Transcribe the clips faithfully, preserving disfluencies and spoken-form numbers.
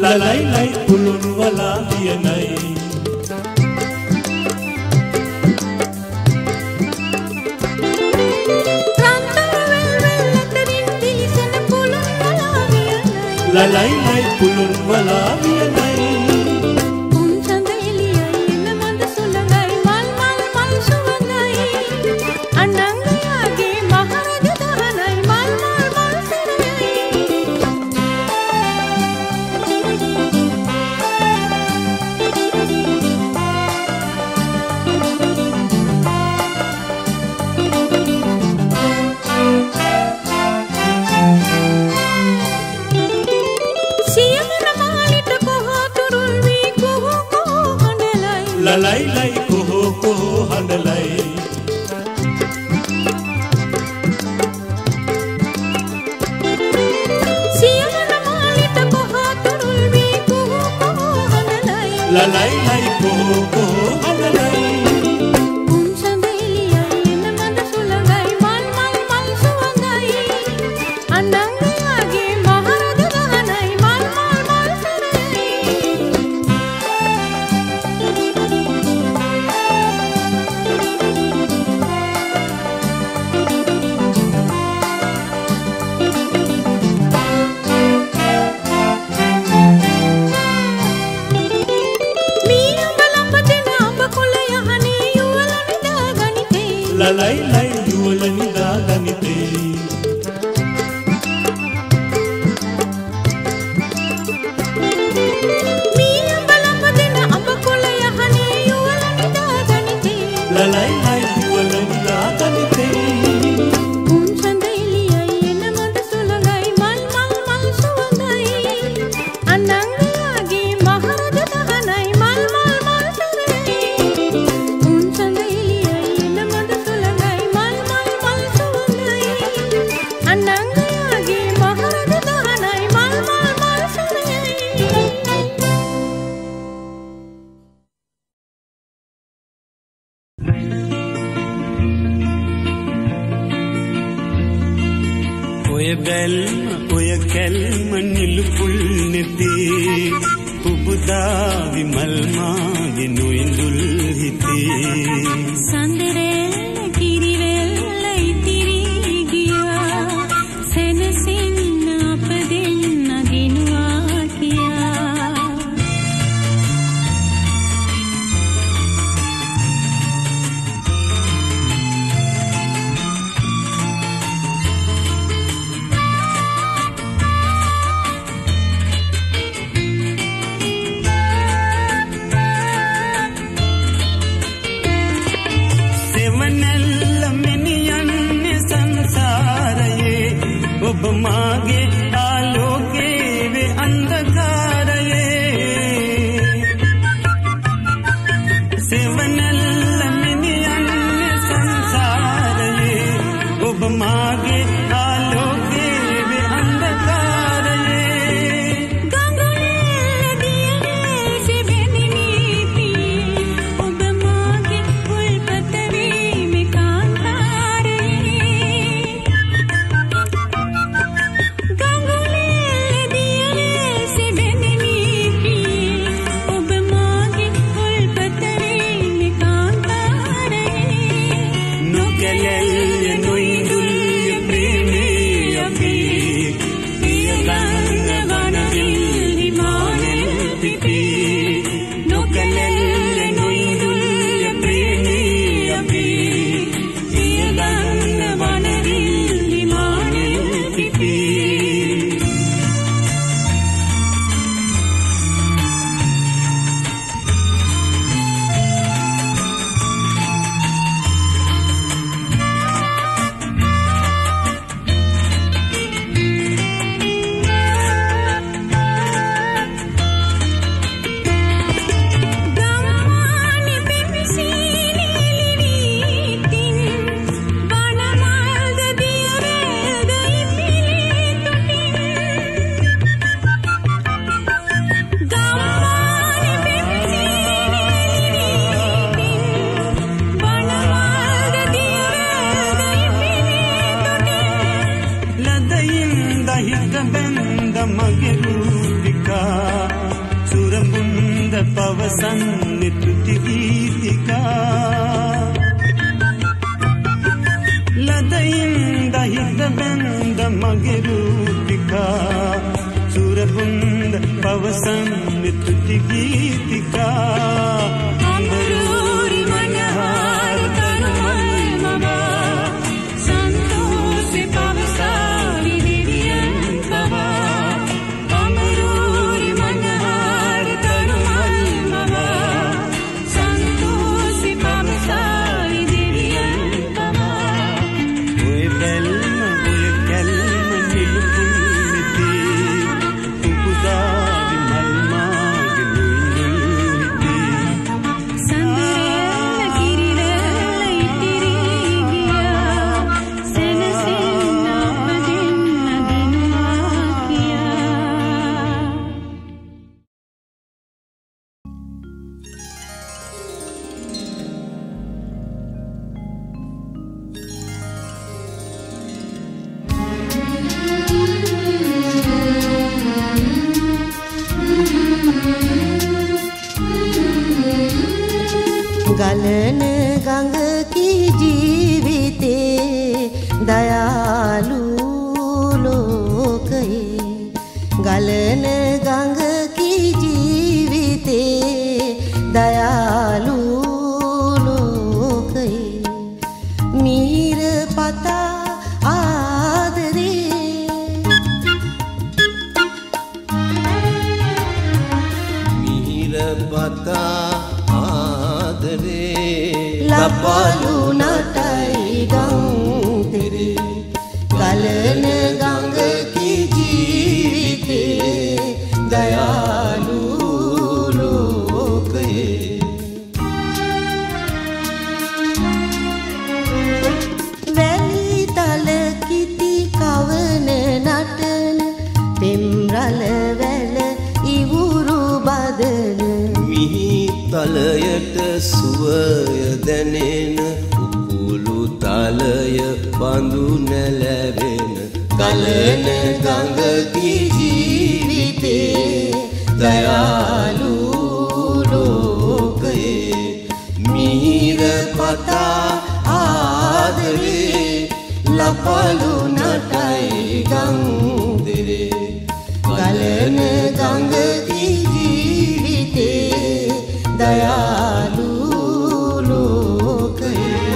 Lalai lai pulun wala vianai. Lalai lai pulun wala vianai. Lalai lai koho koho handalai. Siamana malita koha turulvi koho koho handalai. Lalai lai koho koho handalai. Unsandeliya ena manda sulangai mal mal mal suwangai. Anangage maharaja dahanai mal mal mal sarai. Lalai lai yuwalani daganite. Miya balapadena abakolaya hani yuwalani daganite. Lalai lai yuwalani daganite. Unsandeliya ena manda sulangai mal mal mal suwangai. Anangage maharaja dahanai mal mal mal sarai. Unsandeliya ena manda sulangai mal mal mal suwangai. Anangage maharaja dahanai mal mal mal sarai. Oya belma oya kelma nilupul neti pubuda vimalma genuindul hiti. Sanderella kirivella itirigiya senasinna apadenna genuwa kiya. ඔබ මාගේ ආලෝකේ වේ අන්ධකාරයේ සෙවනැල්ල මිනියන්නේ සංසාරයේ ඔබ මාගේ ආලෝකේ වේ අන්ධකාරයේ ගඟුලේ දියනේ සිබෙනි නීති ඔබ මාගේ උල්පත වීමේ කාන්තාරයේ ගීතිකා සුරඹුන්ද පවසන්නේ තුති ගීතිකා ලදයින්ද හිත බැන්ද මගේ රූපිකා සුරඹුන්ද පවසන්නේ තුති ගීතිකා අමරූරි මනහාර තරුමල් මවා සන්තෝෂේ පවසාවි දිවියන් පවා අමරූරි මනහාර තරුමල් මවා සන්තෝෂේ පවසාවි දිවියන් පවා ඔය බැල්ම ඔය කැල්ම නිලුපුල් නිති උපුදාවි මල් මාගේ නුයි නිති සඳරෙන්න කිරිවැල්ල ඉතිරි ගියා සෙනසින් අප දෙන්න දිනුවා කියා ගලන ගඟකි ජීවිතේ දයාලු ලෝකයේ ගලන ගඟකි ජීවිතේ දයාලු ලෝකයේ මීර පතා ආදරේ මිහිර පතා ආදරේ ලපලු නටයි ගංතෙරේ ගලන ගඟකි ජීවිතේ දයාලු ලෝකයේ වැලි තල කිති කවන නටන පෙම්රල වැල ඉවුරු බදන මිහි තලයට සුවය දැනෙන උකුළු තලය බඳු නැලැවෙන ගලන ගඟකි ජීවිතේ දයාලු ලෝකයේ මිහිර පතා ආදරේ ලපලු නටයි ගංතෙරේ ගලන ගඟකි ජීවිතේ දයාලු ලෝකයේ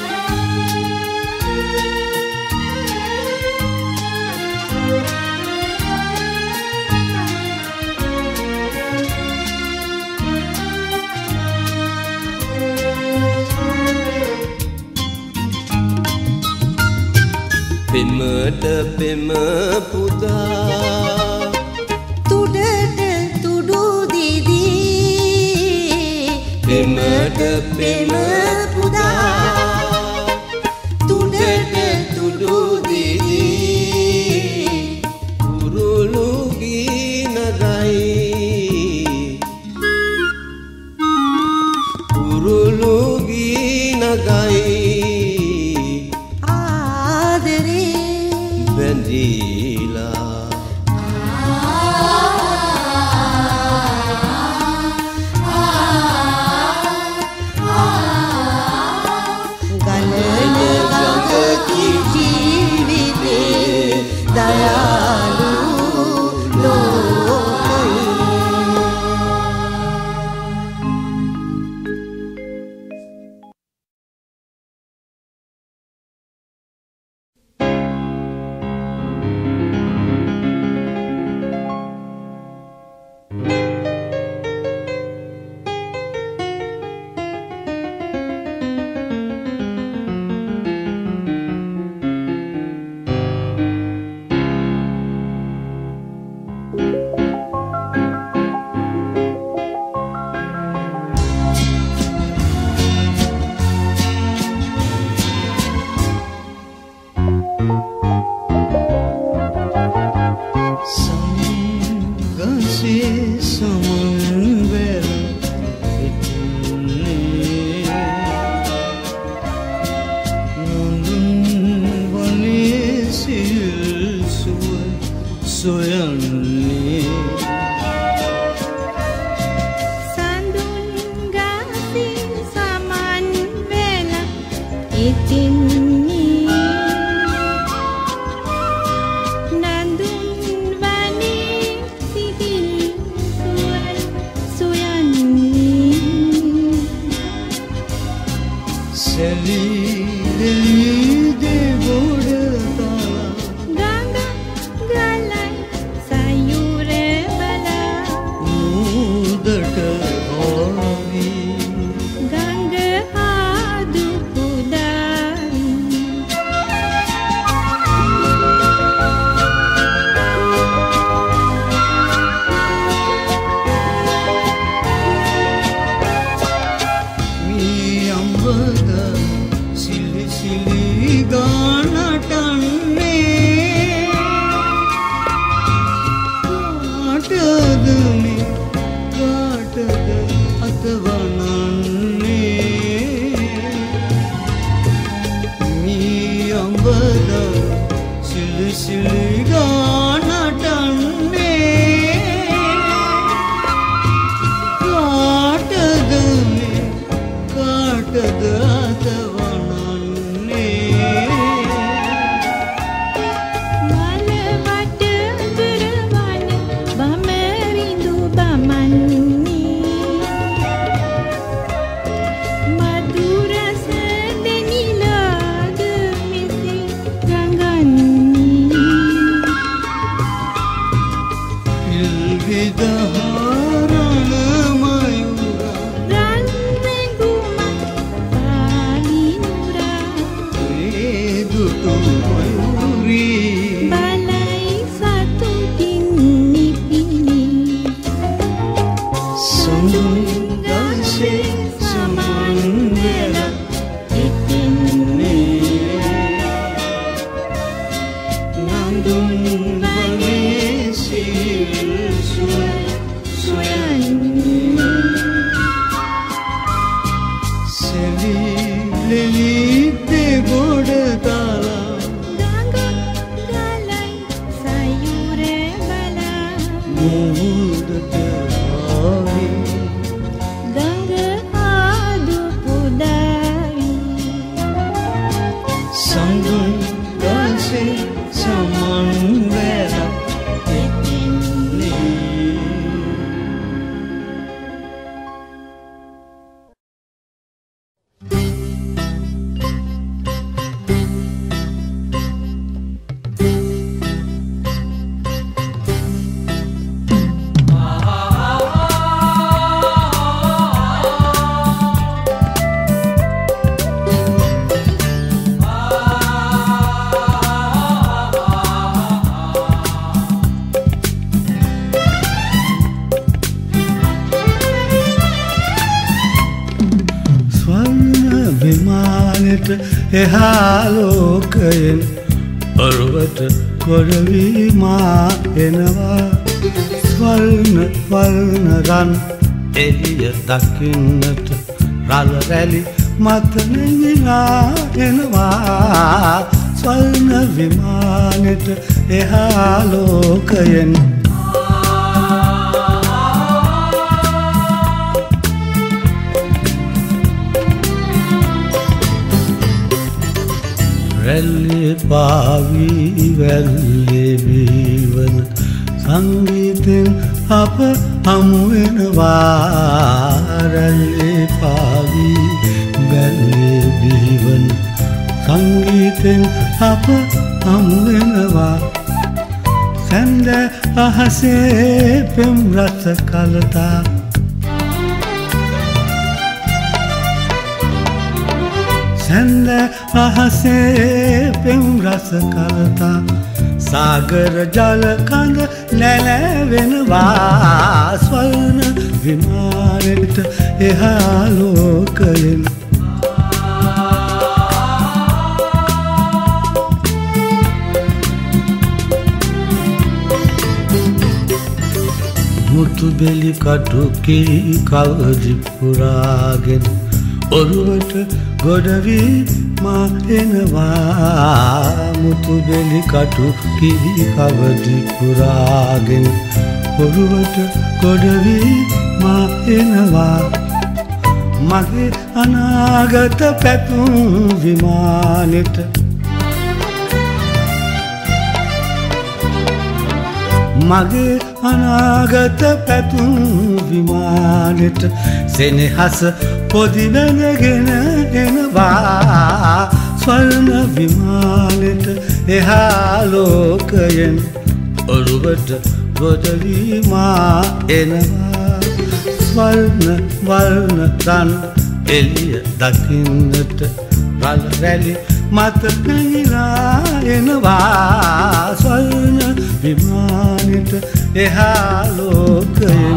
පෙමට පෙම පුදා තුඩට තුඩු දිදී පෙමට පෙම පුදා තුඩට තුඩු දිදී කුරුළු ගීනගයි කුරුළු ගීනගයි ආදරේ බැඳීලා ගලන ගඟකි ජීවිතේ දයාලු ලෝකයේ සොයන්නේ එහාලෝකයෙන් ඔරුවට කොරවී මා එනවා ස්වර්ණ වර්ණ රන් එළිය දකින්නට රළ රැලි මත නැගිලා එනවා ස්වර්ණ විමානෙට එහාලෝකයෙන් රැල්ලේ පාවී වැල්ලේ වීවන සංගීතෙන් අප හමුවෙනවා රැල්ලේ පාවී වැල්ලේ වීවන සංගීතෙන් අප හමුවෙනවා සැන්ද අහසේ පෙම් රස කලතා සැන්ද අහසේ පෙම් රස කලතා සාගර ජල කඳ නැලවෙනවා ස්වර්ණ විමානෙට එහාලෝකයෙන් මුතු බෙලි කටු කී කවදි පුරාගෙන ඔරුවට ගොඩවී මා එනවා මුතු බෙලි කටු කී කවදි පුරාගෙන ඔරුවට ගොඩවී මා එනවා මගේ අනාගත පැතුම් විමානෙට මගේ අනාගත පැතුම් විමානෙට සෙනෙහස පොදිවැනගෙන එනවා ස්වර්ණ විමානෙට එහාලෝකයෙන් ඔරුවට ගොඩවී මා එනවා ස්වර්ණ වර්ණ රන් එළිය දකින්නට රළ රැලි මත නැගිලා එනවා ස්වර්ණ විමානෙට එහාලෝකයෙන්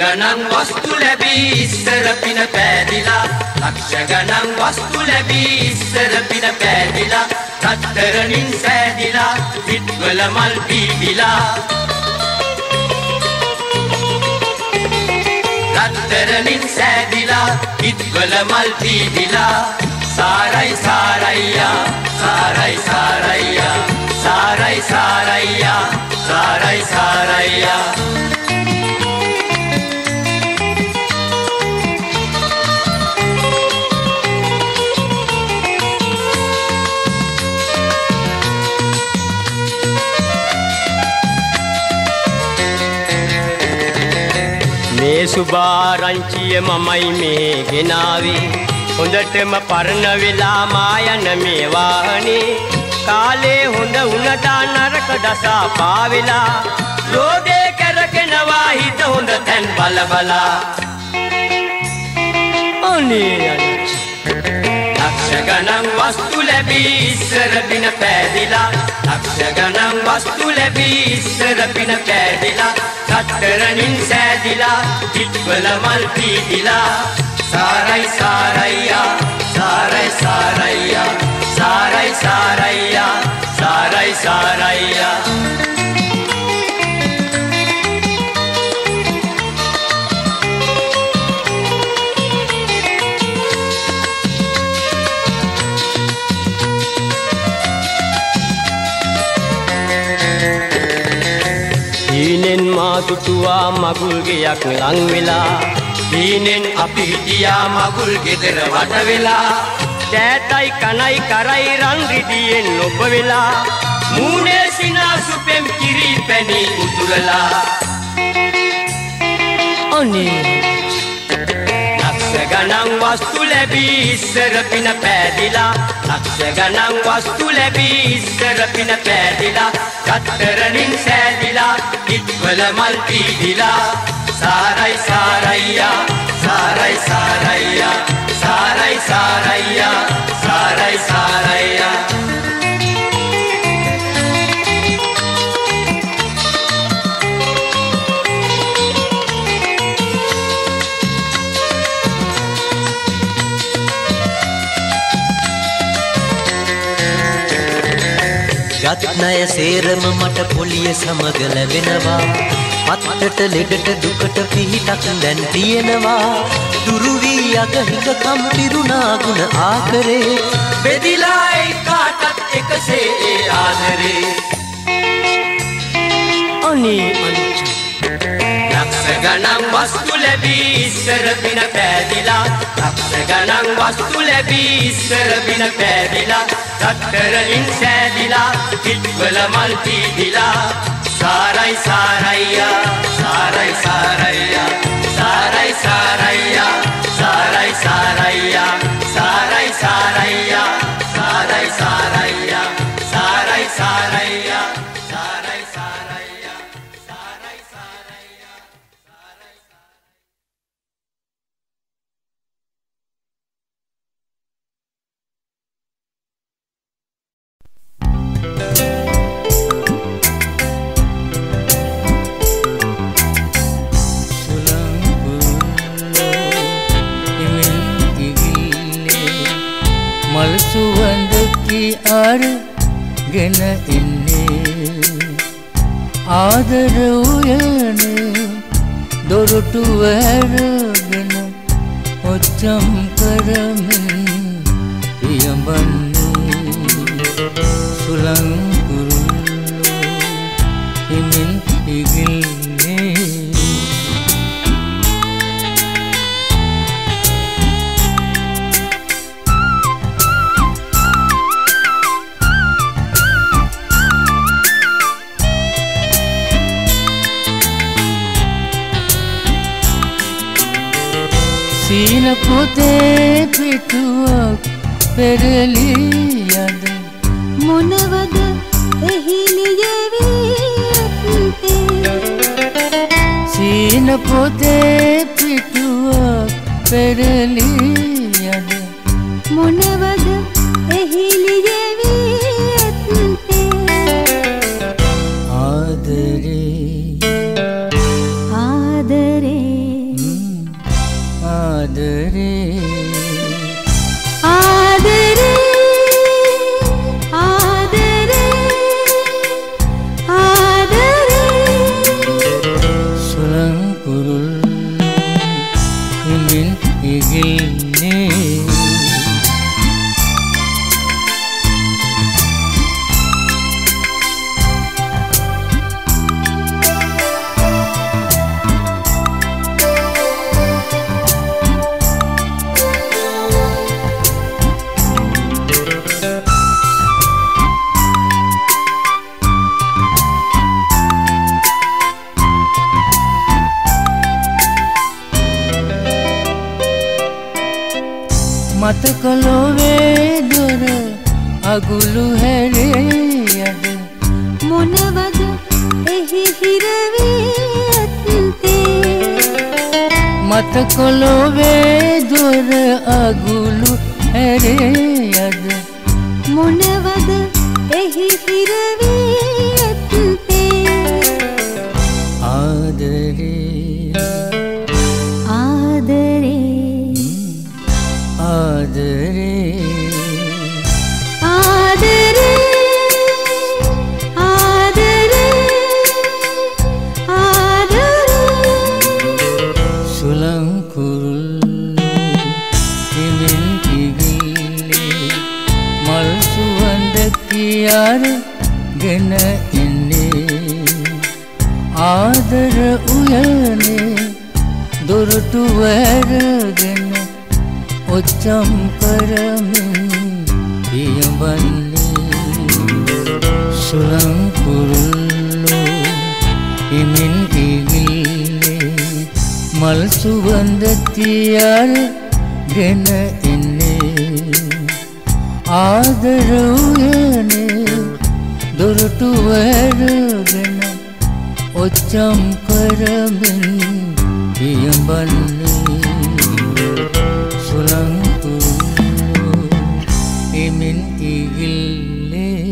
ගණන් වස්තු ලැබී ඉස්සර පින පෑදිලා ලක්ෂ ගණන් වස්තු ලැබී ඉස්සර පින පෑදිලා රත්තරනින් සෑදිලා විත්වල මල් පීදිලා රත්තරනින් සෑදිලා විත්වල මල් පීදිලා සාරයි සාරයියා සාරයි සාරයියා සාරයි සාරයියා සාරයි සාරයියා මේ සුභාරංචිය මමයි මේ ගෙනාවේ හොඳටම පරණ වෙලා මා යන මේ වාහනේ කාලේ හොඳ උනටා නරක දසා පාවෙලා රෝදේ කරගෙනවා හිත හොඳ තැන් බල බලා අනේ ලක්ෂ ගණන් වස්තු ලැබී ඉස්සර පින පෑදිලා ලක්ෂ ගණන් වස්තු ලැබී ඉස්සර පින පෑදිලා රත්තරනින් සෑදිලා පිටවල මල් පීදිලා සාරයි සාරයියා සාරයි සාරයියා සාරයි සාරයියා සාරයි සාරයියා හීනෙන් මා දුටුවා මගුල් ගෙයක් ලං වෙලා හීනෙන් අපි හිටියා මගුල් ගෙදර වට වෙලා දෑතයි කනයි කරයි රන් රිදියෙන් ඔබ වෙලා මූණේ සිනාසු පෙම් කිරි පැණි උතුරලා අනේ ලක්ෂ ගණන් වස්තු ලැබී ඉස්සර පින පෑදිලා ලක්ෂ ගණන් වස්තු ලැබී ඉස්සර පින පෑදිලා රත්තරනින් සෑදිලා ඉත්වල මල් පීදිලා සාරයි සාරයියා සාරයි සාරයියා සාරයි සාරයියා සාරයි සාරයියා යත්නය සේරම මට පොලිය සමග ලැබෙනවා මත්තට ලෙඩට දුකට පිහිටක් දැන් තියෙනවා දුරු වී අග හිඟකම් පිරුණා ගුණ ආකරේ බෙදිලා එකාටත් එකසේ ඒ ආදරේ අනේ ලක්ෂ ගණන් වස්තු ලැබී ඉස්සර පින පෑදිලා ලක්ෂ ගණන් වස්තු ලැබී ඉස්සර පින පෑදිලා රත්තරනින් සෑදිලා පිටවල මල් පීදිලා සාරයි සාරයියා සාරයි සාරයියා සාරයි සාරයියා සාරයි සාරයියා සාරයි සාරයියා සාරයි සාරයියා සාරයි සාරයියා සාරයි සාරයියා සාරයි සාරයියා මල් සුවඳකි අරගෙන ඉන්නේ ආදර උයන දොරටු ඇරගෙන ඔච්චම් කරමින් පියඹන්නේ සුළං කුරුල්ලෝ හිමින් ඉගිල්නේ සීන පුතේ පිටුවක් පෙරලී යද මොනවද එහි ලියවී සීන පුතේ පිටුවක් පෙරලී යද මොනවද එහි ලියවී ආදරේ ආදරේ මතක ලොවේ දොර අගුළු හැරේ යද මොනවද එහි හිරවී ඇත්තේ මතක ලොවේ දොර අගුළු හැරේ යද මොනවද එහි හිරවී ඇත්තේ ආදරේ ආදරේ ආදරේ ආදරේ ගෙන එන්නේ ආදර උයනේ දොරටු වැරගෙන ඔච්චම් කරමින් පියඹන්නේ සුළං කුරුල්ලෝ හිමින් කිගිල්ලේ මල් සුවඳ තියාගෙන එන්නේ ආදර උයනේ දොරටු වැරගෙන ඔච්චම් කරමින් පියඹන්නේ සුළං කුරුල්ලෝ හිමින් කිගිල්ලේ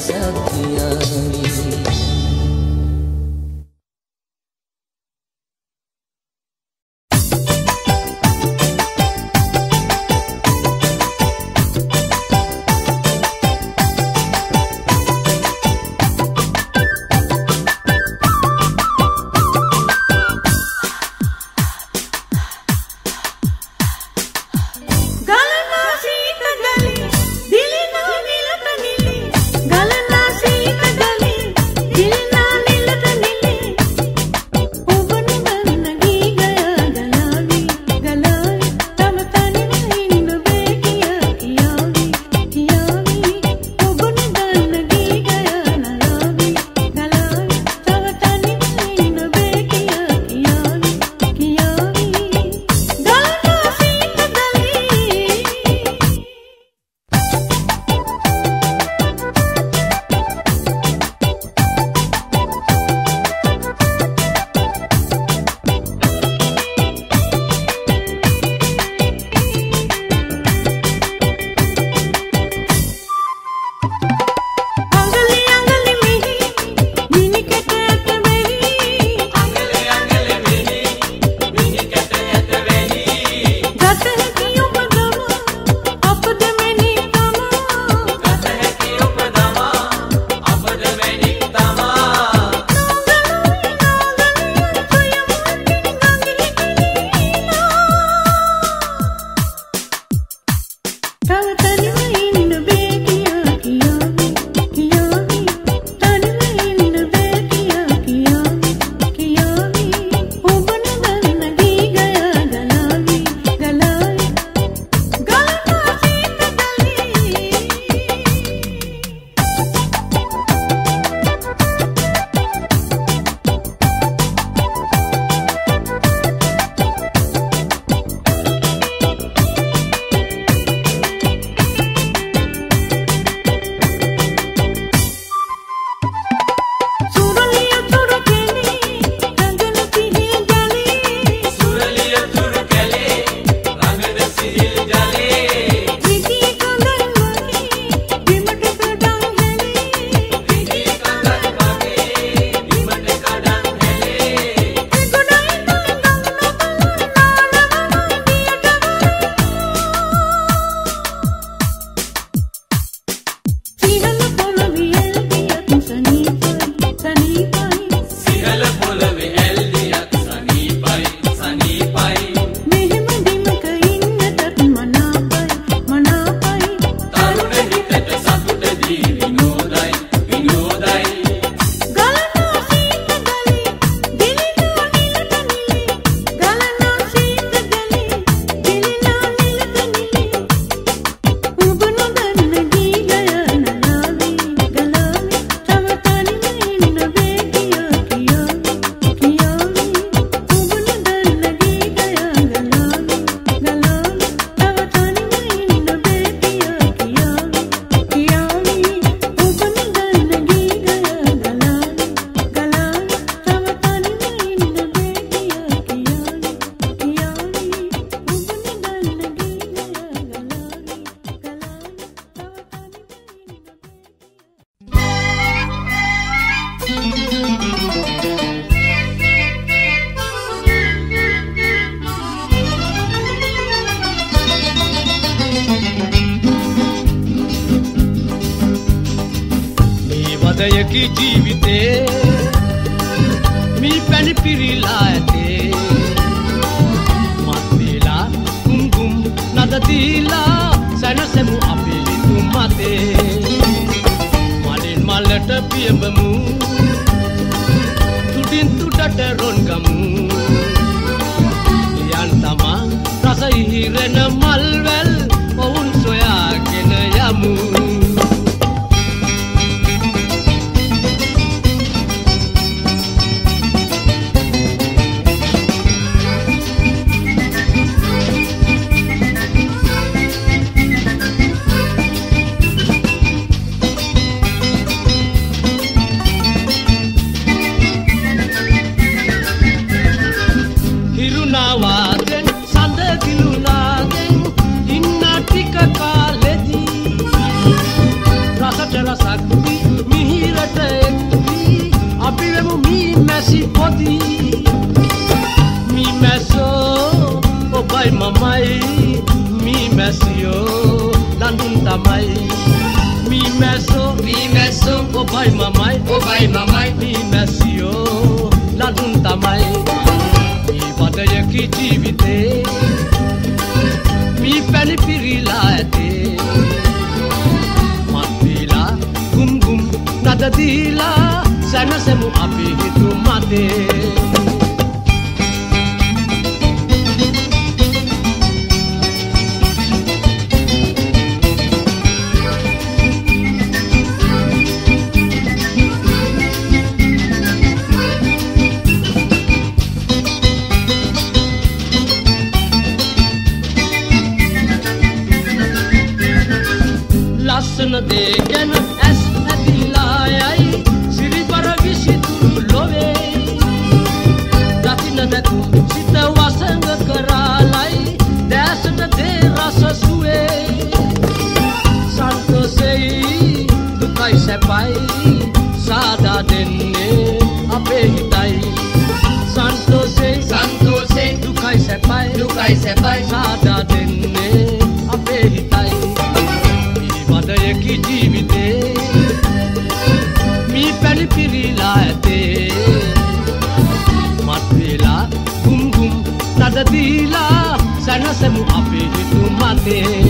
සැබියාවි හෘදයකි ජීවිතේ මී පැණි පිරීලා ඇතේ මත් වේලා කුම්කුම් නද දීලා සැනසෙමු අපි ලිතුම් මතේ මලින් මලට පියඹමු තුඩින් තුඩට රොන් ගමු යන් තමා රස ඉහිරෙන මල්වැල් ඔවුන් සොයාගෙන යමු හිරුනාවාදෙන් සඳ කිලුනාදෙන් ඉන්න ටික කාලෙදී රසට රසක් දී masi podi mi meso o bai mamai mi mesio landun tamai mi meso mi meso o bai mamai o bai mamai mi mesio landun tamai mi badaya ki jivite mi pani pirila ate matila gum gum nada dila sana semu api hitu mate lasana dekena as adilayai siri paravisi turu love datina daku sita wasanga karalai dasana de rasa suwe santosei dukai sepai sada denne ape hitai santosei santosei dukai sepai dukai sepai sada denne ape hitai badaya ki jivite mi pani pirila ate matwela gum gum nada dila sana semu api hitu mate